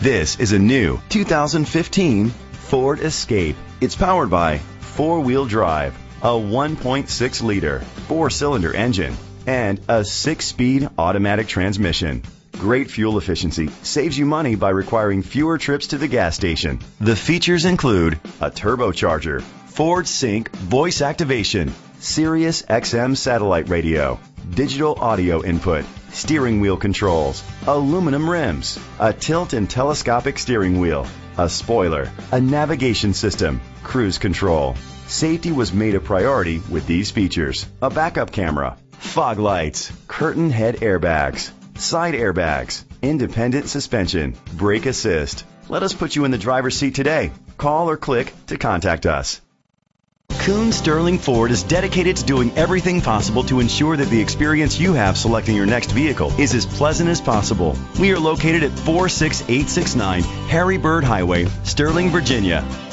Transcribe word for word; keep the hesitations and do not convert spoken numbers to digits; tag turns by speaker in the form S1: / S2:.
S1: This is a new two thousand fifteen Ford Escape. It's powered by four-wheel drive, a one point six liter four-cylinder engine, and a six-speed automatic transmission. Great fuel efficiency saves you money by requiring fewer trips to the gas station. The features include a turbocharger, Ford Sync voice activation, Sirius X M satellite radio, digital audio input, steering wheel controls, aluminum rims, a tilt and telescopic steering wheel, a spoiler, a navigation system, cruise control. Safety was made a priority with these features: a backup camera, fog lights, curtain head airbags, side airbags, independent suspension, brake assist. Let us put you in the driver's seat today. Call or click to contact us. Kuhn Sterling Ford is dedicated to doing everything possible to ensure that the experience you have selecting your next vehicle is as pleasant as possible. We are located at four six eight six nine Harry Bird Highway, Sterling, Virginia.